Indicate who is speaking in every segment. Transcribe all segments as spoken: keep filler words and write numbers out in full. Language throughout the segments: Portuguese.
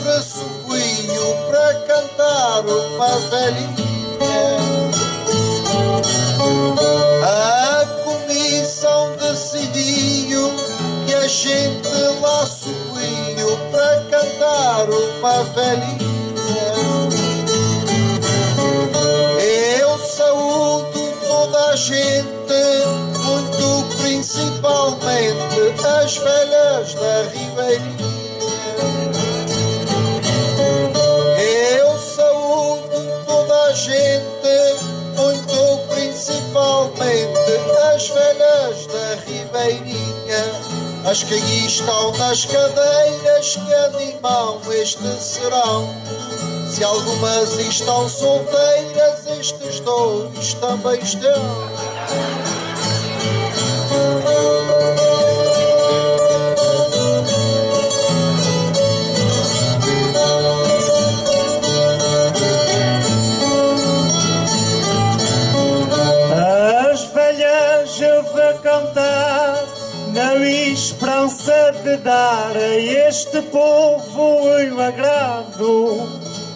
Speaker 1: ressoguinho para cantar uma velhinha. A comissão decidiu que a gente lá subiu para cantar uma velhinha. Eu saúdo toda a gente, muito principalmente as velhas da Ribeirinha. Eu saúdo toda a gente, muito principalmente as velhas da Ribeirinha. As que aí estão nas cadeiras que animam este serão. Se algumas estão solteiras, estes dois também estão.
Speaker 2: As velhas eu vou cantar na esperança de dar a este povo um agrado.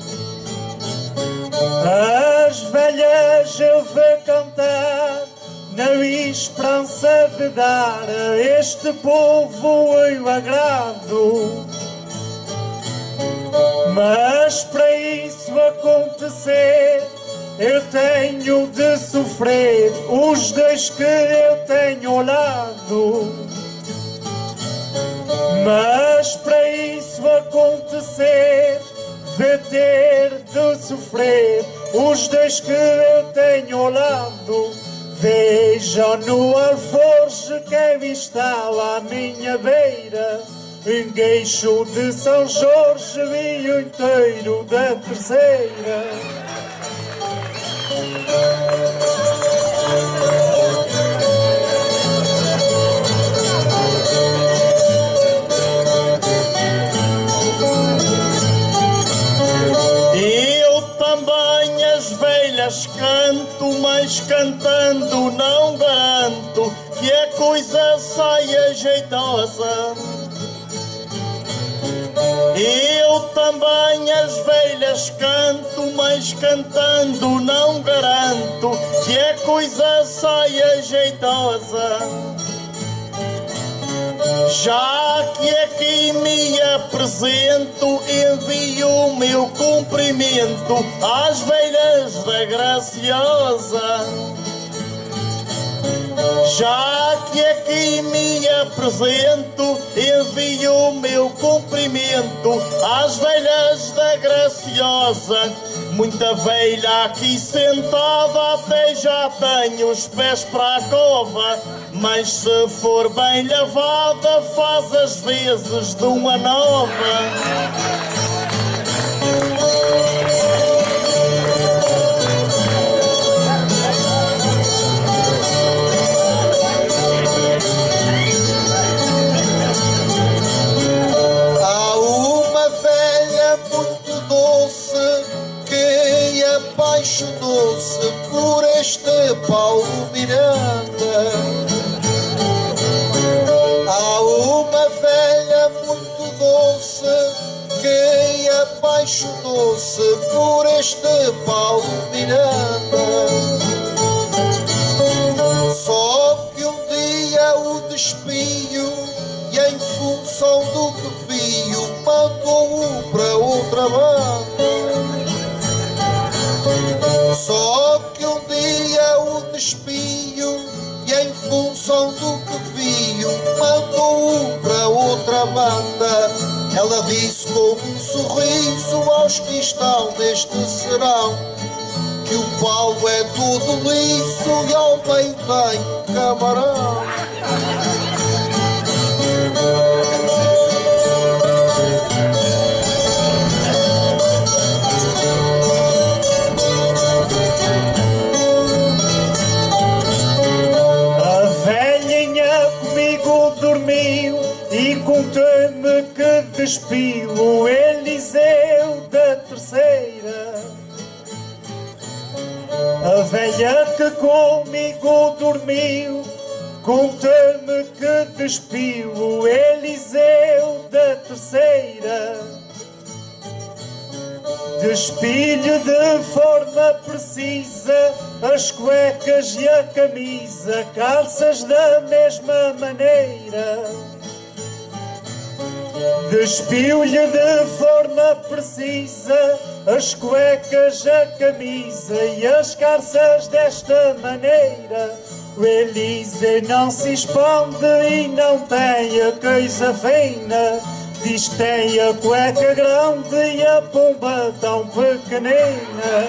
Speaker 2: As velhas eu vou cantar na esperança de dar a este povo um agrado. Mas para isso acontecer eu tenho de sofrer os dois que eu tenho ao lado. Mas para isso acontecer vou ter de sofrer os dois que eu tenho ao lado. Vejam no alforje que está lá à minha beira, um gueixo de São Jorge e um inteiro da Terceira.
Speaker 3: Eu também as velhas canto, mas cantando não garanto que a coisa saia jeitosa. Eu também as velhas canto, mas cantando não garanto que a coisa saia jeitosa. Já que aqui me apresento, envio o meu cumprimento às velhas da Graciosa. Já que aqui me apresento, envio o meu cumprimento às velhas da Graciosa. Muita velha aqui sentada, até já tenho os pés para a cova, mas se for bem lavada, faz as vezes de uma nova.
Speaker 1: Apaixonou-se por este Paulo Miranda. Há uma velha muito doce que apaixonou-se por este Paulo Miranda. Só que um dia o despiu e em função do que viu mandou-o para outra banda. Só que um dia o despiu e em função do que viu mandou-o para outra banda. Ela disse com um sorriso aos que estão neste serão que o Paulo é todo liso e ao meio tem camarão.
Speaker 2: E contou-me que despiu o Eliseu da Terceira. A velha que comigo dormiu contou-me que despiu o Eliseu da Terceira. Despilho de forma precisa as cuecas e a camisa, calças da mesma maneira. Despilho de forma precisa as cuecas, a camisa e as calças desta maneira. O Elise não se esconde e não tem a coisa fina. Diz que tem a cueca grande e a pomba tão pequenina.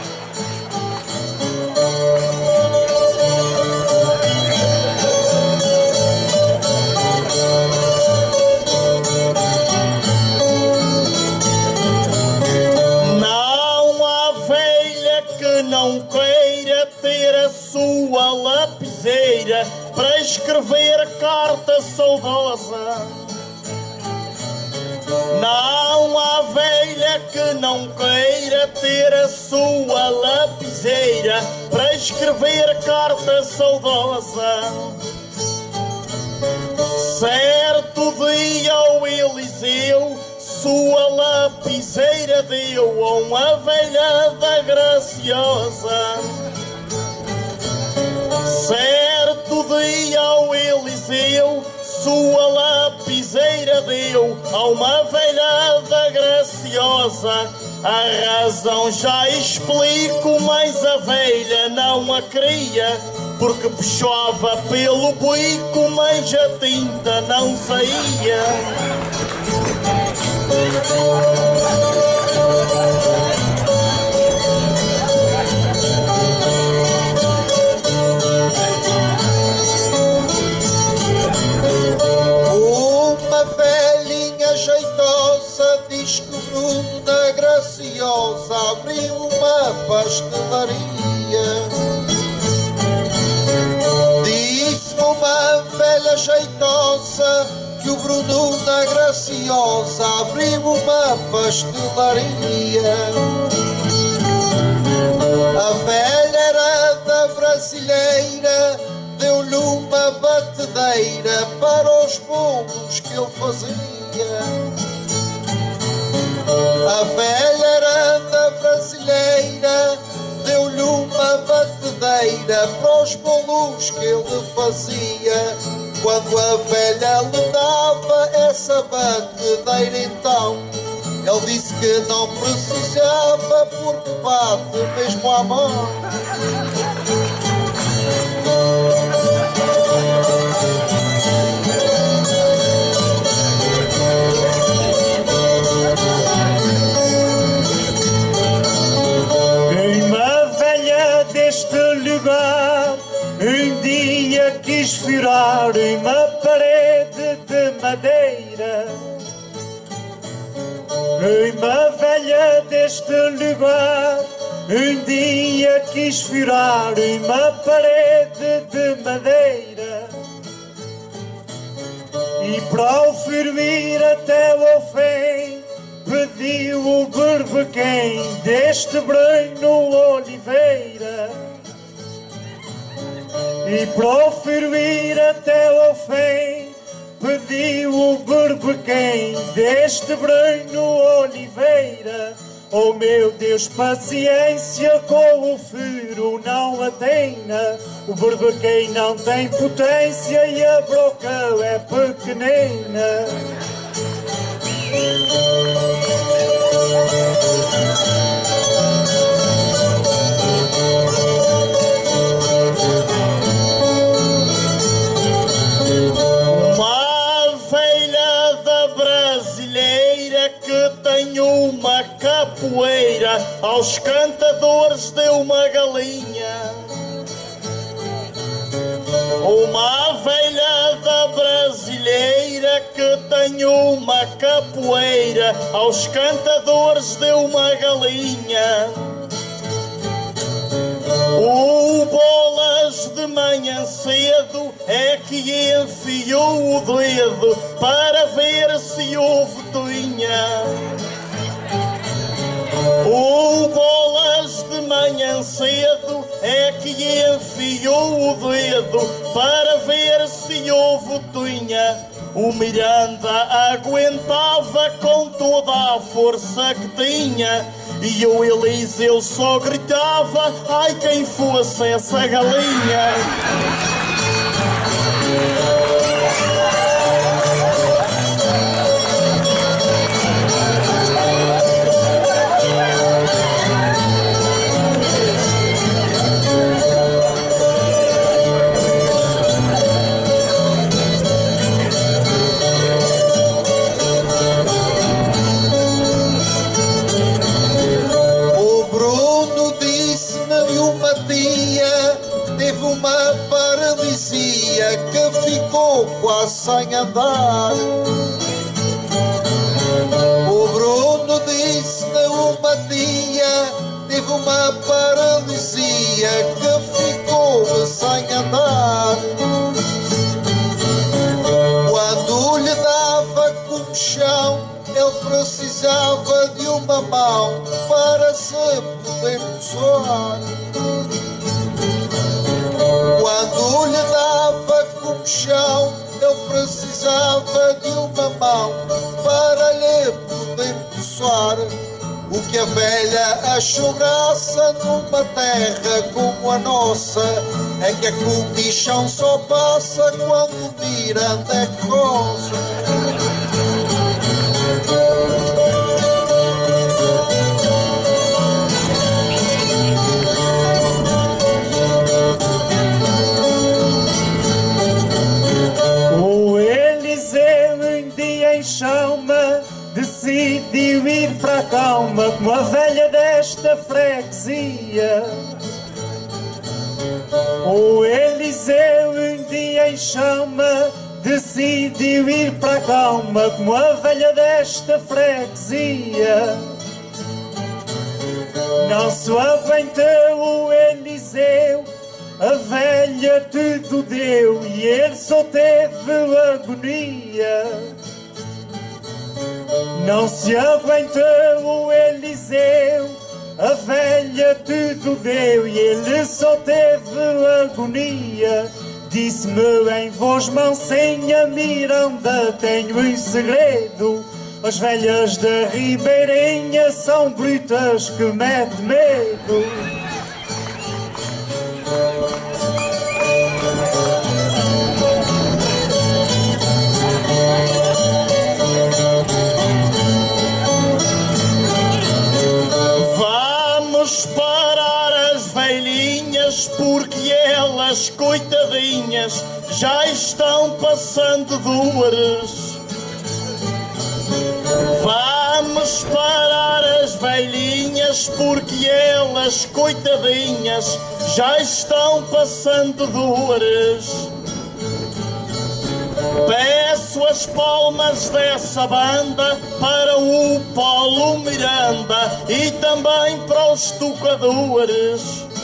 Speaker 3: Não há velha que não queira ter a sua lapiseira para escrever carta saudosa. Não há velha que não queira ter a sua lapiseira para escrever carta saudosa. Certo dia ao Eliseu sua lapiseira deu a uma velha da Graciosa. Certo dia ao Eliseu sua lapiseira deu a uma velha da Graciosa. A razão já explico, mas a velha não a queria, porque puxava pelo bico, mas a tinta não saía.
Speaker 1: Uma velhinha jeitosa diz que o Bruno da Graciosa abriu uma pastelaria. Disse uma velha jeitosa que o Bruno da Graciosa abriu uma pastelaria. A velha era da brasileira, deu-lhe uma batedeira para os bolos que ele fazia. A velha era da brasileira, deu-lhe uma batedeira para os bolos que ele fazia. Quando a velha lhe dava essa batedeira, então ele disse que não precisava, porque bate mesmo à mão.
Speaker 2: Uma velha deste lugar um dia quis furar uma parede de madeira. Uma velha deste lugar um dia quis furar uma parede de madeira. E para o fervir até ao fim pediu o berbequém deste Bruno Oliveira. E para o fervir até ao fim pediu o berbequém deste Bruno Oliveira. Oh meu Deus, paciência com o furo não atena. O berbequém não tem potência e a broca é pequenina.
Speaker 3: Uma velha da brasileira que tem uma capoeira, aos cantadores deu uma galinha. Uma velha da brasileira que tem uma capoeira, aos cantadores deu uma galinha. O Bolas de manhã cedo é que enfiou o dedo para ver se houve toinha. O Bolas de manhã cedo é que enfiou o dedo para ver se houve toinha. O Miranda aguentava com toda a força que tinha E o Eliseu só gritava: ai, quem fosse essa galinha.
Speaker 1: Uma paralisia que ficou quase sem andar. O Bruno disse-me uma dia teve uma paralisia que ficou sem andar. Quando lhe dava com chão, ele precisava de uma mão para se poder coçar. Quando lhe dava com chão, ele precisava de uma mão para lhe poder coçar. O que a velha achou graça numa terra como a nossa é que a condição só passa quando Miranda é rosa.
Speaker 2: Chama, decidiu ir para a calma como a velha desta freguesia. O Eliseu um dia em chama, decidiu ir para a calma como a velha desta freguesia. Não se aguentou o Eliseu, a velha tudo deu e ele só teve agonia. Não se aguentou o Eliseu, a velha tudo deu e ele só teve agonia. Disse-me em voz mansinha: Miranda, tenho um segredo. As velhas da Ribeirinha são brutas que metem medo.
Speaker 3: Parar as velhinhas porque elas, coitadinhas, já estão passando dores. Vamos parar as velhinhas porque elas, coitadinhas, já estão passando dores. Peço as palmas dessa banda para o Paulo Miranda e também para os tocadores.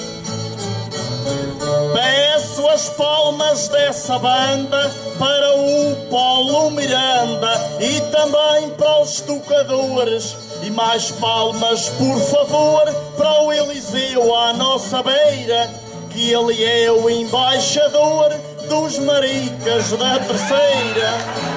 Speaker 3: Peço as palmas dessa banda para o Paulo Miranda e também para os tocadores. E mais palmas, por favor, para o Eliseu à nossa beira, que ele é o embaixador dos maricas da terceira.